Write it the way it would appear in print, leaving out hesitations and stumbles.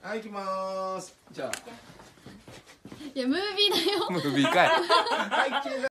はい、行きまーす。じゃあ。 いやムービーだよ。 ムービーかい。 はい、